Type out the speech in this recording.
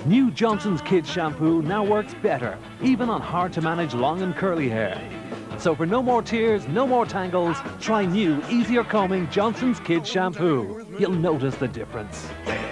New Johnson's Kids Shampoo now works better, even on hard-to-manage long and curly hair. So for no more tears, no more tangles, try new, easier combing Johnson's Kids Shampoo. You'll notice the difference.